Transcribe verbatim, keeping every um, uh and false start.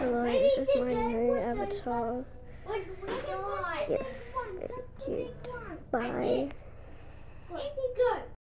Hello, this is my new avatar. Yes, very cute. Bye.